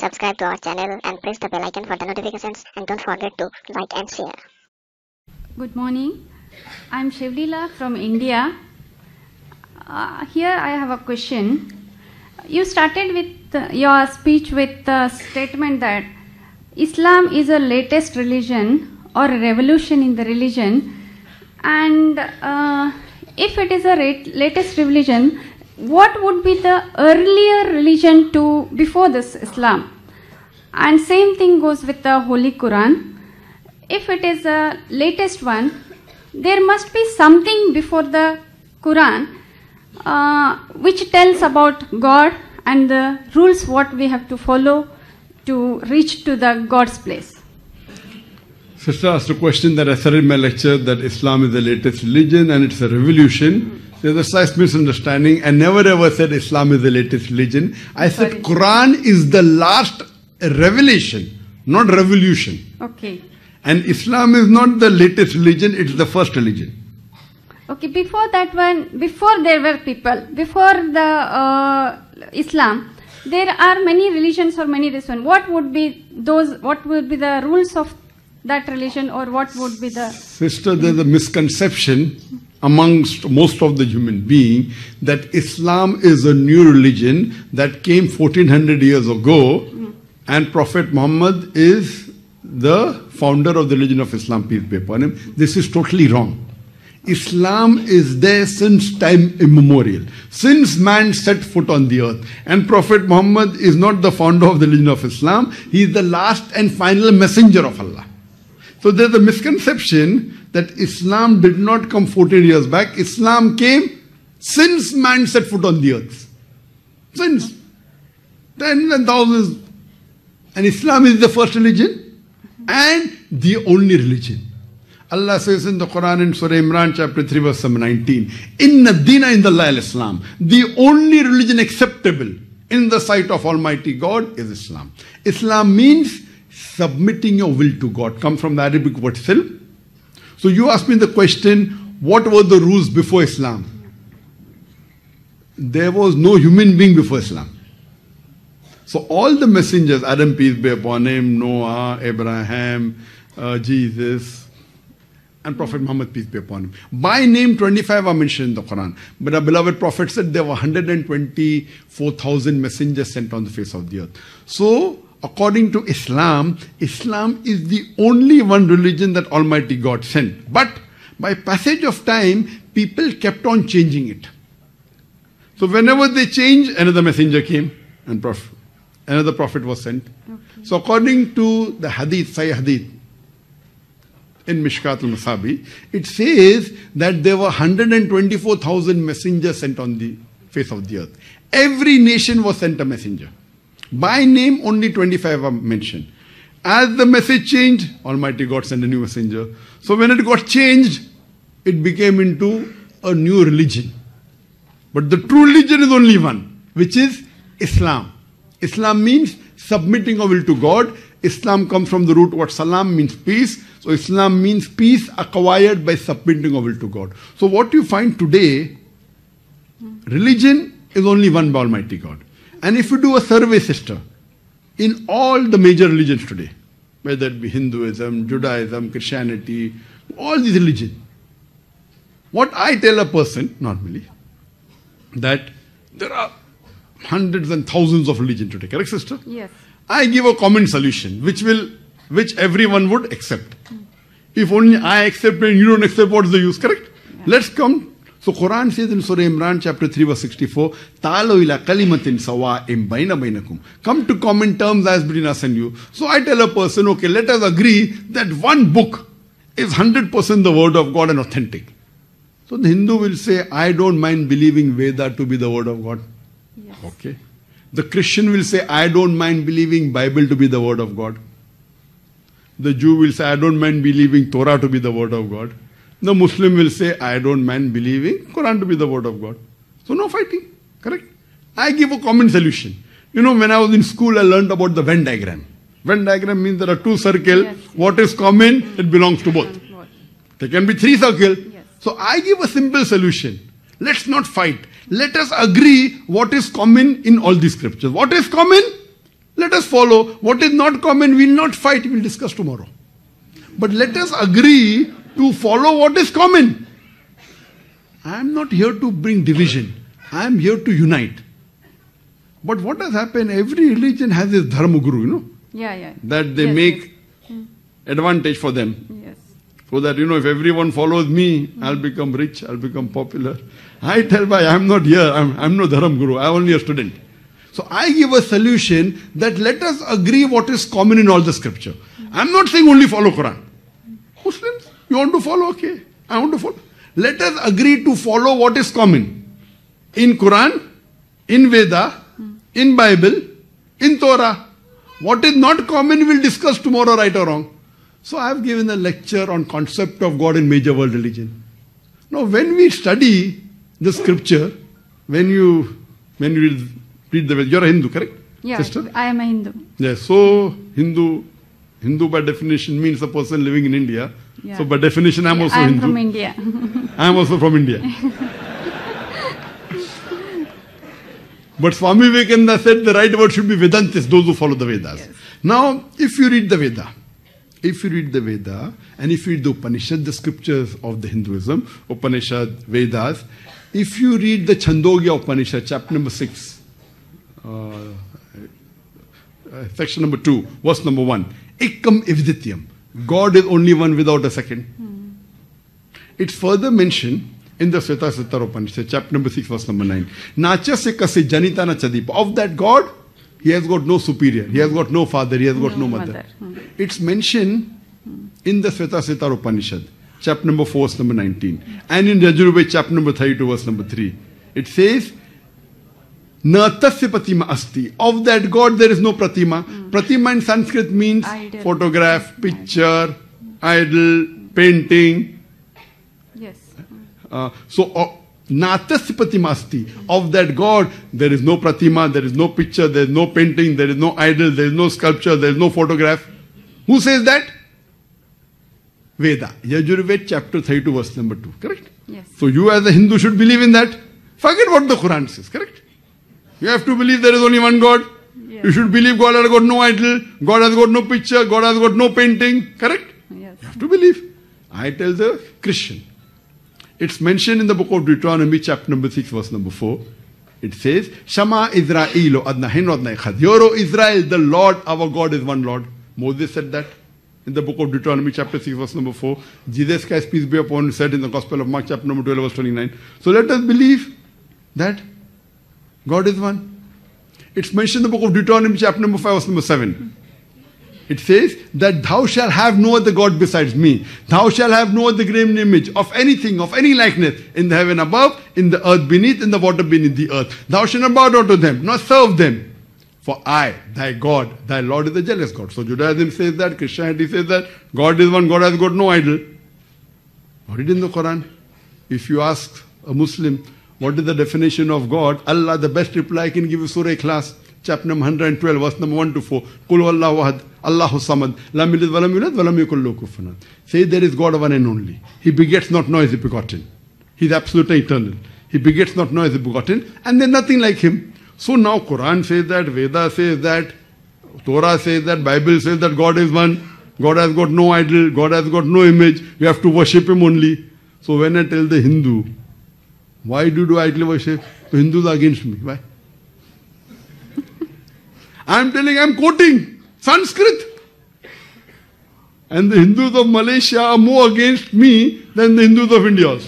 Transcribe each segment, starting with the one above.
subscribe to our channel and press the bell icon for the notifications, and don't forget to like and share. Good morning. I'm Shivlila from India. Here I have a question. You started with your speech with the statement that Islam is a latest religion or a revolution in the religion, and if it is a latest religion, what would be the earlier religion to before this Islam? And same thing goes with the Holy Quran. If it is a latest one, there must be something before the Quran which tells about God and the rules what we have to follow to reach to the God's place. Sister asked a question that I said in my lecture, that Islam is the latest religion and it's a revolution. There's a slight misunderstanding. I never ever said Islam is the latest religion. I said Quran is the last revelation, not revolution. Okay. And Islam is not the latest religion, it's the first religion. Okay, before that one, before there were people, before the Islam, there are many religions or many this one. What would be those, what would be the rules of that religion, or what would be the... Sister, there's a misconception amongst most of the human being that Islam is a new religion that came 1400 years ago and Prophet Muhammad is the founder of the religion of Islam, peace be upon him. This is totally wrong. Islam is there since time immemorial, since man set foot on the earth. And Prophet Muhammad is not the founder of the religion of Islam, he is the last and final messenger of Allah. So there's a misconception that Islam did not come 14 years back. Islam came since man set foot on the earth. Since. Tens and thousands. And Islam is the first religion and the only religion. Allah says in the Quran in Surah Imran chapter 3 verse 19, Inna Dina Indallah al-Islam. The only religion acceptable in the sight of Almighty God is Islam. Islam means submitting your will to God. Come from the Arabic word silm. So you asked me the question, what were the rules before Islam? There was no human being before Islam. So all the messengers, Adam peace be upon him, Noah, Abraham, Jesus, and Prophet Muhammad peace be upon him. By name 25 are mentioned in the Quran. But our beloved Prophet said there were 124,000 messengers sent on the face of the earth. So according to Islam, Islam is the only one religion that Almighty God sent. But by passage of time, people kept on changing it. So whenever they changed, another messenger came and another prophet was sent. Okay. So according to the hadith, Sahih hadith, in Mishkat al-Masabi, it says that there were 124,000 messengers sent on the face of the earth. Every nation was sent a messenger. By name, only 25 are mentioned. As the message changed, Almighty God sent a new messenger. So when it got changed, it became into a new religion. But the true religion is only one, which is Islam. Islam means submitting our will to God. Islam comes from the root word salam, means peace. So Islam means peace acquired by submitting our will to God. So what you find today, religion is only one by Almighty God. And if you do a survey, sister, in all the major religions today, whether it be Hinduism, Judaism, Christianity, all these religions, what I tell a person, normally, that there are hundreds and thousands of religions today, correct, sister? Yes. I give a common solution, which everyone would accept. If only I accept and you don't accept, what's the use, correct? Yeah. Let's come. So Quran says in Surah Imran chapter 3 verse 64, Ta'alu ila kalimatin sawa'im baina bainakum. Come to common terms as between us and you. So I tell a person, okay, let us agree that one book is 100% the word of God and authentic. So the Hindu will say, I don't mind believing Veda to be the word of God. Yes. Okay. The Christian will say, I don't mind believing Bible to be the word of God. The Jew will say, I don't mind believing Torah to be the word of God. The Muslim will say, I don't mind believing Quran to be the word of God. So no fighting, correct? I give a common solution. You know, when I was in school, I learned about the Venn diagram. Venn diagram means there are two circles. Yes. What is common, it belongs to both. There can be three circles. Yes. So I give a simple solution. Let's not fight. Let us agree what is common in all these scriptures. What is common? Let us follow. follow. What is not common, we will not fight, we will discuss tomorrow. But let us agree to follow what is common. I am not here to bring division. I am here to unite. But what has happened, every religion has its dharma guru, you know. Yeah. That they make advantage for them. Yes. So that, if everyone follows me, I'll become rich, I'll become popular. I tell by I'm not here, I'm no dharma guru, I'm only a student. So I give a solution that let us agree what is common in all the scripture. I'm not saying only follow Quran. Muslims, you want to follow? Okay, I want to follow. Let us agree to follow what is common. In Quran, in Veda, in Bible, in Torah. What is not common we'll discuss tomorrow, right or wrong. So I have given a lecture on concept of God in major world religion. Now when we study the scripture, when you read the Veda, you're a Hindu, correct? Yeah, sister? I am a Hindu. Yes, so Hindu by definition means a person living in India. Yeah. So by definition I'm also I am Hindu. from India. I am also from India. But Swami Vivekananda said the right word should be Vedantis, those who follow the Vedas. Yes. Now, if you read the Veda, and if you read the Upanishad, the scriptures of the Hinduism, Upanishad, Vedas, if you read the Chandogya Upanishad, chapter number 6, section number 2, verse number 1, Ekam Evdityam, God is only one without a second. It's further mentioned in the Svetasvatara Upanishad, chapter number 6, verse number 9. Nacha se kase janita na chadipa. Of that God, he has got no superior, he has got no father, he has got no mother. It's mentioned in the Svetasvatara Upanishad, chapter number 4, verse number 19. And in Yajurveda, chapter number 32, verse number 3. It says, Na tasya pratima asti. Of that God there is no pratima. Pratima in Sanskrit means Idol. photograph, picture, idol, painting. Yes. Natasya pratima asti. Of that God there is no pratima, there is no picture, there is no painting, there is no idol, there is no sculpture, there is no photograph. Who says that? Veda. Yajurveda chapter 32 verse number 2. Correct? Yes. So you as a Hindu should believe in that. Forget what the Quran says. Correct? You have to believe there is only one God. Yes. You should believe God has got no idol, God has got no picture, God has got no painting. Correct? Yes. You have to believe. I tell the Christian. It's mentioned in the book of Deuteronomy, chapter number 6, verse number 4. It says, Shama Israelo adna heno adna echad. Hear, O Israel, the Lord, our God is one Lord. Moses said that in the book of Deuteronomy, chapter 6, verse number 4. Jesus Christ, peace be upon him, said in the Gospel of Mark, chapter number 12, verse 29. So let us believe that God is one. It's mentioned in the book of Deuteronomy, chapter number 5, verse number 7. It says that thou shalt have no other God besides me. Thou shalt have no other graven image of anything, of any likeness, in the heaven above, in the earth beneath, in the water beneath the earth. Thou shalt not bow down to them, nor serve them. For I, thy God, thy Lord is a jealous God. So Judaism says that, Christianity says that, God is one, God has got no idol. What is in the Quran? If you ask a Muslim, what is the definition of God? Allah, the best reply I can give you, Surah Ikhlas, chapter number 112, verse number 1 to 4. Qul huwallahu ahad, Allahu samad, lam yalid walam yulad, walam yakul lahu kufuwan ahad. Say there is God one and only. He begets not, nor is he begotten. He is absolute and eternal. He begets not, nor is he begotten, and there is nothing like him. So now Quran says that, Veda says that, Torah says that, Bible says that God is one. God has got no idol, God has got no image. You have to worship him only. So when I tell the Hindu, why do you do idol worship? The Hindus are against me. Why? I'm quoting Sanskrit. And the Hindus of Malaysia are more against me than the Hindus of India also.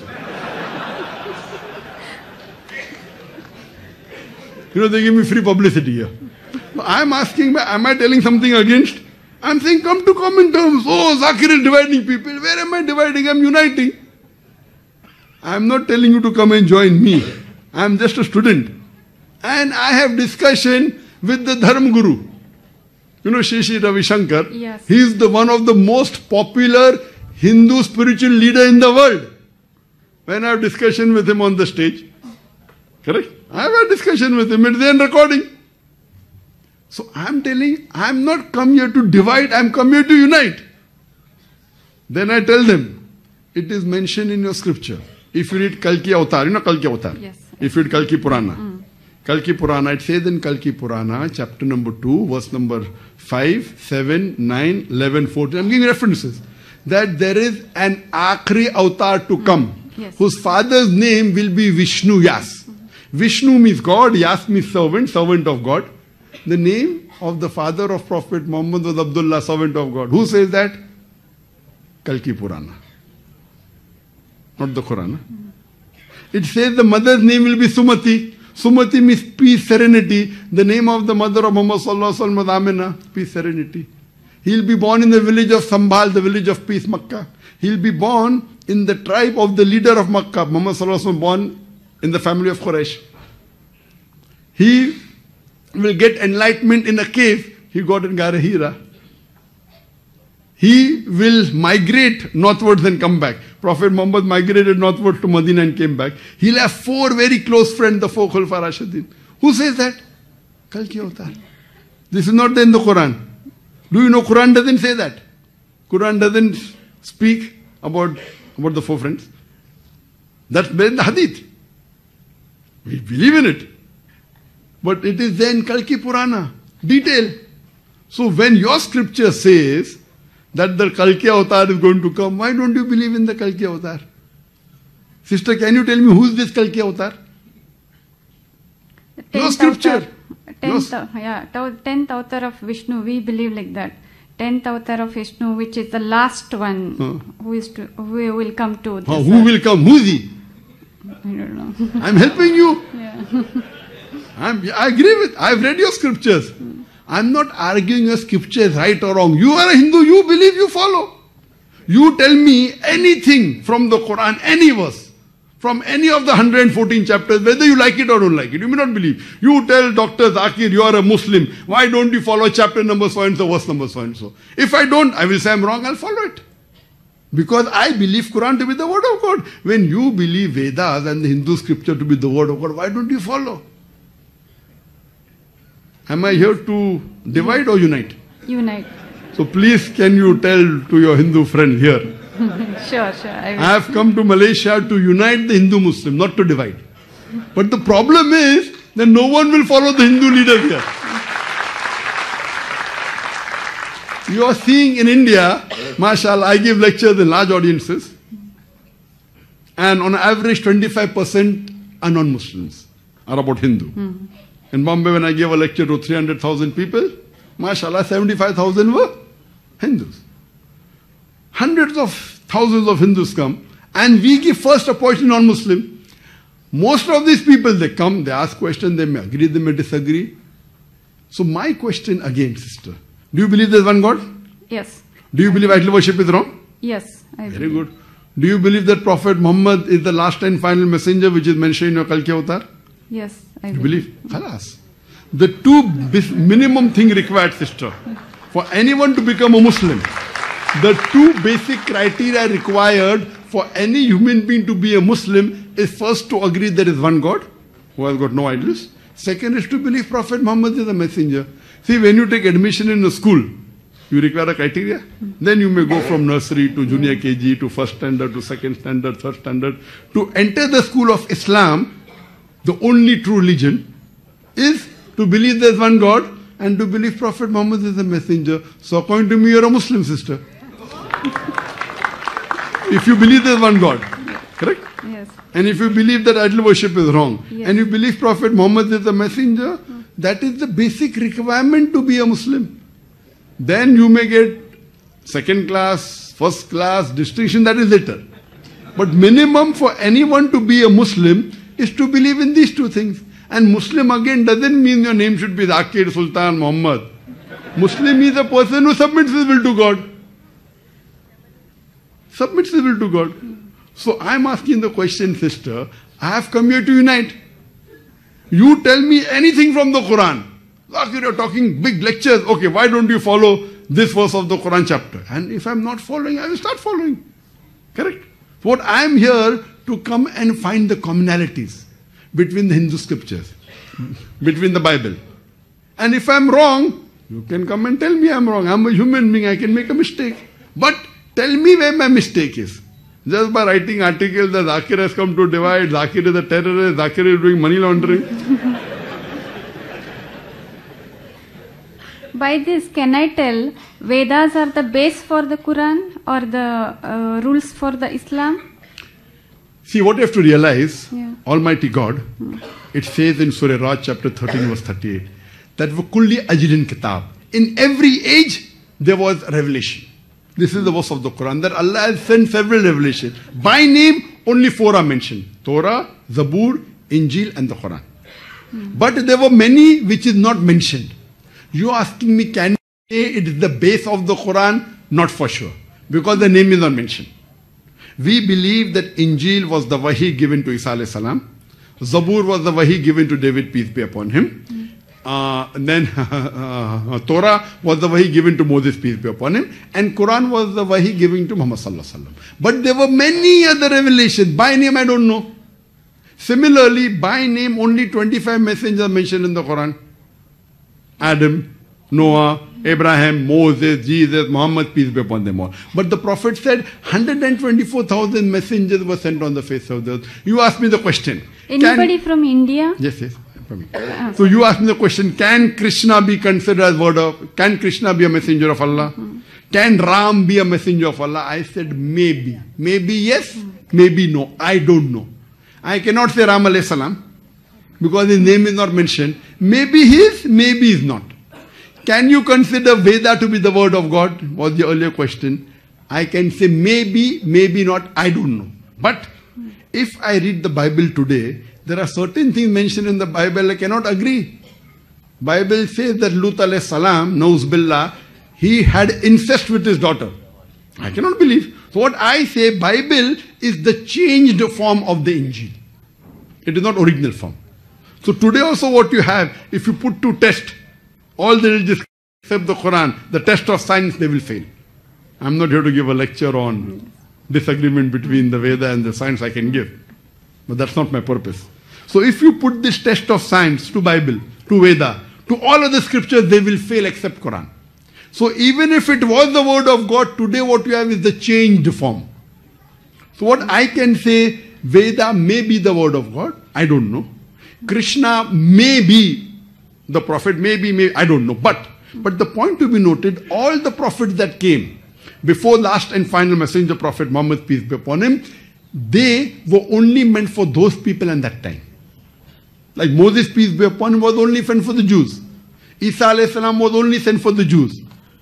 They give me free publicity here. I'm asking, am I telling something against? I'm saying, come to common terms. Oh, Zakir is dividing people. Where am I dividing? I'm uniting. I'm not telling you to come and join me. I'm just a student. And I have discussion with the Dharma Guru. Shri Sri Ravi Shankar. Yes. He is the one of the most popular Hindu spiritual leader in the world. When I have discussion with him on the stage. Correct? I have a discussion with him. It's there in recording. So I'm telling, I'm not come here to divide, I'm come here to unite. Then I tell them, it is mentioned in your scripture. If you read Kalki Avatar, Kalki Avatar. Yes. If you read Kalki Purana. Kalki Purana, it says in Kalki Purana, chapter number 2, verse number 5, 7, 9, 11, 14. I'm giving references. That there is an Akhri avatar to come, Yes. whose father's name will be Vishnu Yas. Vishnu means God, Yas means servant, servant of God. The name of the father of Prophet Muhammad was Abdullah, servant of God. Who says that? Kalki Purana. Not the Quran. It says the mother's name will be Sumati. Sumati means peace, serenity. The name of the mother of Muhammad sallallahu alaihi wasallam was Amina, peace, serenity. He'll be born in the village of Sambhal, the village of peace, Makkah. He'll be born in the tribe of the leader of Makkah. Muhammad sallallahu alaihi wasallam born in the family of Quraysh. He will get enlightenment in a cave. He got in Gara Hira. He will migrate northwards and come back. Prophet Muhammad migrated northwards to Medina and came back. He'll have 4 very close friends, the 4 Khulafa Rashidin. Who says that? Kalki Avatar. This is not in the Quran. Do you know Quran doesn't say that? Quran doesn't speak about the 4 friends. That's in the Hadith. We believe in it. But it is then Kalki Purana. Detail. So when your scripture says that the Kalki Avatar is going to come, why don't you believe in the Kalki Avatar? Sister, can you tell me who is this Kalki Avatar? Your scripture. 10th avatar of Vishnu, we believe like that. 10th avatar of Vishnu, which is the last one who will come to this Who will come? Who is he? I don't know. I'm helping you. Yeah. I agree with. I've read your scriptures. I'm not arguing your scripture is right or wrong. You are a Hindu, you believe, you follow. You tell me anything from the Quran, any verse, from any of the 114 chapters, whether you like it or don't like it. You may not believe. You tell Dr. Zakir, you are a Muslim. Why don't you follow chapter number so and so, verse number so and so? If I don't, I will say I'm wrong, I'll follow it. Because I believe Quran to be the word of God. When you believe Vedas and the Hindu scripture to be the word of God, why don't you follow? Am I here to divide or unite? Unite. So please can you tell to your Hindu friend here, Sure. I have come to Malaysia to unite the Hindu Muslim, not to divide. But the problem is that no one will follow the Hindu leaders here. You are seeing in India, mashallah, I give lectures in large audiences, and on average 25% are non-Muslims, are about Hindu. In Bombay, when I gave a lecture to 300,000 people, mashallah, 75,000 were Hindus. Hundreds of thousands of Hindus come, and we give first opportunity to non-Muslim. Most of these people, they come, they ask questions, they may agree, they may disagree. So my question again, sister, do you believe there is one God? Yes. Do you believe idol worship is wrong? Yes. I Very good. Do you believe that Prophet Muhammad is the last and final messenger which is mentioned in your Kalki Avatar? Yes. I You believe? Khalas. The 2 minimum thing required, sister, for anyone to become a Muslim, the 2 basic criteria required for any human being to be a Muslim is first to agree there is one God, who has got no idols. Second is to believe Prophet Muhammad is a messenger. See, when you take admission in a school, you require a criteria. Then you may go from nursery to junior KG to first standard to second standard, third standard. To enter the school of Islam, the only true religion is to believe there is one God and to believe Prophet Muhammad is a messenger. So according to me, you are a Muslim, sister. If you believe there is one God, correct? Yes. And if you believe that idol worship is wrong, Yes. and you believe Prophet Muhammad is a messenger, that is the basic requirement to be a Muslim. Then you may get second class, first class, distinction, that is later. But minimum for anyone to be a Muslim is to believe in these 2 things. And Muslim again doesn't mean your name should be Zakir, Sultan, Muhammad. Muslim is a person who submits his will to God. Submits his will to God. So I'm asking the question, sister, I have come here to unite. You tell me anything from the Quran. Zakir, you're talking big lectures. Okay, why don't you follow this verse of the Quran chapter? And if I'm not following, I will start following. Correct? What I'm here to come and find the commonalities between the Hindu scriptures, between the Bible. And if I'm wrong, you can come and tell me I'm wrong. I'm a human being, I can make a mistake. But tell me where my mistake is. Just by writing articles that Zakir has come to divide, Zakir is a terrorist, Zakir is doing money laundering. by this, can I tell Vedas are the base for the Quran or the rules for the Islam? See, what you have to realize, Yeah. Almighty God, it says in Surah Raj chapter 13 verse 38, that وَكُلِّ أَجْرٍ kitab. In every age, there was revelation. This is the verse of the Quran, that Allah has sent several revelations. By name, only 4 are mentioned. Torah, Zabur, Injil and the Quran. But there were many which is not mentioned. You are asking me, can you say it is the base of the Quran? Not for sure. Because the name is not mentioned. We believe that Injil was the wahi given to Isa alayhi salam. Zabur was the wahi given to David, peace be upon him. Then Torah was the wahi given to Moses, peace be upon him. And Quran was the wahi given to Muhammad sallallahu alaihi wasallam. But there were many other revelations. By name I don't know. Similarly, by name only 25 messengers are mentioned in the Quran. Adam, Noah, Abraham, Moses, Jesus, Muhammad, peace be upon them all. But the Prophet said 124,000 messengers were sent on the face of the earth. You ask me the question. Anybody from India? Yes, yes. So you ask me the question, can Krishna be considered as can Krishna be a messenger of Allah? Can Ram be a messenger of Allah? I said maybe. Maybe yes, maybe no. I don't know. I cannot say Ram alayhi salam because his name is not mentioned. Maybe he is, maybe he is not. Can you consider Veda to be the word of God? Was the earlier question. I can say maybe, maybe not. I don't know. But if I read the Bible today, there are certain things mentioned in the Bible I cannot agree. Bible says that Lut alayhi salam, Nauz billah, he had incest with his daughter. I cannot believe. So what I say, Bible is the changed form of the Injil. It is not original form. So today also what you have, if you put to test all the religions except the Quran, the test of science, they will fail. I'm not here to give a lecture on disagreement between the Veda and the science I can give. But that's not my purpose. So if you put this test of science to Bible, to Veda, to all other scriptures, they will fail except Quran. So even if it was the word of God, today what you have is the changed form. So what I can say, Veda may be the word of God, I don't know. Krishna may be the prophet, maybe, I don't know. But the point to be noted, all the prophets that came before last and final messenger prophet Muhammad, peace be upon him, they were only meant for those people in that time. Like Moses, peace be upon him, was only sent for the Jews. Isa alayhi salam was only sent for the Jews.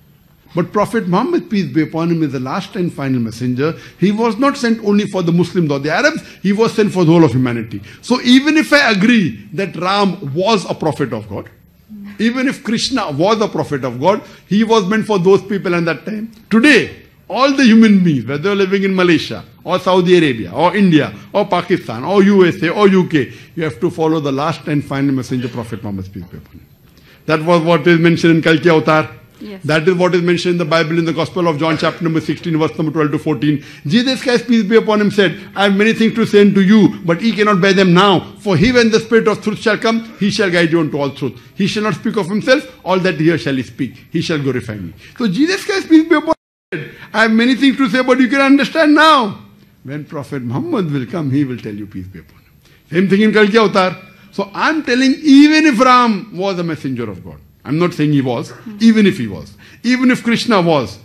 But Prophet Muhammad, peace be upon him, is the last and final messenger. He was not sent only for the Muslims or the Arabs, he was sent for the whole of humanity. So even if I agree that Ram was a prophet of God, even if Krishna was a prophet of God, he was meant for those people in that time. Today, all the human beings, whether living in Malaysia, or Saudi Arabia, or India, or Pakistan, or USA, or UK, you have to follow the last and final messenger, Prophet Muhammad, peace be upon him. That was what is mentioned in Kalki Avatar. Yes. That is what is mentioned in the Bible in the Gospel of John chapter number 16 verse number 12 to 14. Jesus Christ, peace be upon him, said, I have many things to say unto you, but ye cannot bear them now. For he, when the Spirit of truth shall come, he shall guide you unto all truth. He shall not speak of himself, all that he hears shall he speak. He shall glorify me. So Jesus Christ, peace be upon him, said, I have many things to say, but you can understand now. When Prophet Muhammad will come, he will tell you, peace be upon him. Same thing in Kalki Avatar. So I'm telling, even if Ram was a messenger of God, I'm not saying he was, even if he was, even if Krishna was,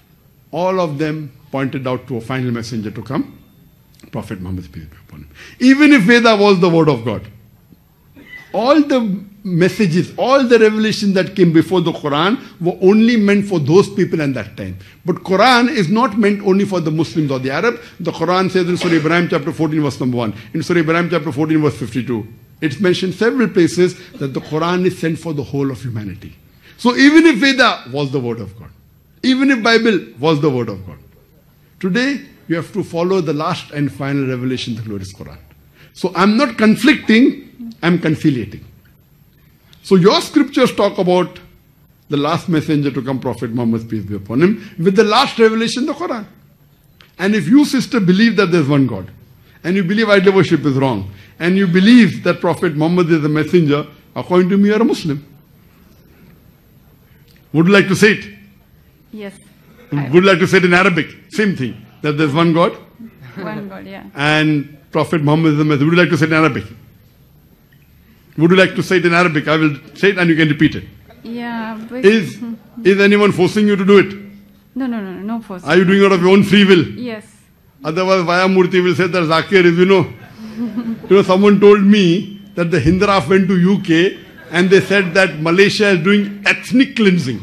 all of them pointed out to a final messenger to come, Prophet Muhammad, peace be upon him. Even if Veda was the word of God, all the messages, all the revelations that came before the Quran were only meant for those people in that time. But Quran is not meant only for the Muslims or the Arab. The Quran says in Surah Ibrahim chapter 14 verse number 1, in Surah Ibrahim chapter 14 verse 52, it's mentioned several places that the Quran is sent for the whole of humanity. So even if Veda was the word of God, even if Bible was the word of God, today you have to follow the last and final revelation, the glorious Quran. So I'm not conflicting, I'm conciliating. So your scriptures talk about the last messenger to come, Prophet Muhammad, peace be upon him, with the last revelation, the Quran. And if you, sister, believe that there's one God, and you believe idol worship is wrong, and you believe that Prophet Muhammad is a messenger, according to me, you are a Muslim. Would you like to say it? Yes. Would you like to say it in Arabic? Same thing, that there's one God. One God, yeah. And Prophet Muhammad is a messenger. Would you like to say it in Arabic? Would you like to say it in Arabic? I will say it and you can repeat it. Yeah. Is anyone forcing you to do it? No force. Are you doing it out of your own free will? Yes. Otherwise, Vayamurthy will say that Zakir is, someone told me that the Hindraf went to UK and they said that Malaysia is doing ethnic cleansing.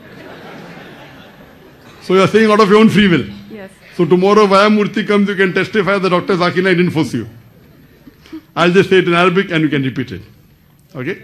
So you are saying out of your own free will. Yes. So tomorrow Vayamurthy comes, you can testify that Dr. Zakir Naik didn't force you. I'll just say it in Arabic and you can repeat it. Okay?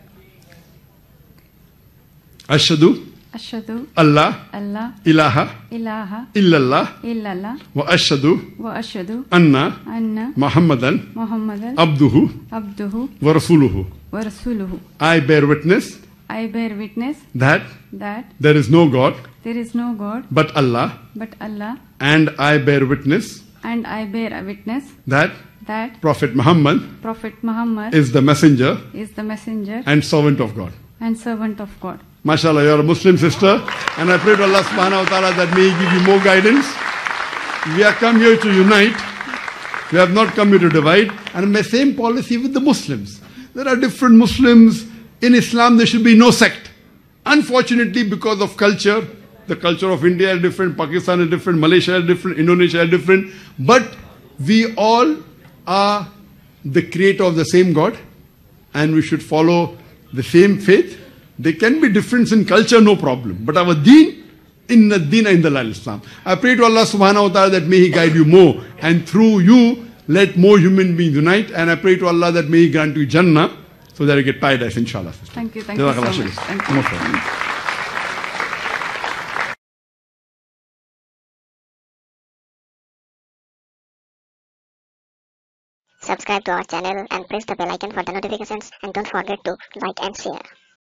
Ashhadu Ashhadu Allah Allah ilaha ilaha illallah illallah wa ashhadu wa ashhadu anna anna Muhammadan Muhammadan abduhu abduhu wa rasuluhu. wa rasuluhu. I bear witness I bear witness that that there is no God there is no God but Allah, but Allah, and I bear witness and I bear a witness that that Prophet Muhammad Prophet Muhammad is the messenger is the messenger and servant of God. and servant of God. MashaAllah, you are a Muslim sister, and I pray to Allah subhanahu wa ta'ala that may He give you more guidance. We have come here to unite. We have not come here to divide. And my same policy with the Muslims. There are different Muslims. In Islam, there should be no sect. Unfortunately, because of culture, the culture of India is different, Pakistan is different, Malaysia is different, Indonesia is different. But we all are the creator of the same God, and we should follow the same faith. There can be difference in culture, no problem. But our deen, inna deena inda Islam. I pray to Allah subhanahu wa ta'ala that may He guide you more. And through you, let more human beings unite. And I pray to Allah that may He grant you Jannah so that you get paradise, inshallah. Thank you so much. Thank you. Most welcome. Subscribe to our channel and press the bell icon for the notifications, and don't forget to like and share.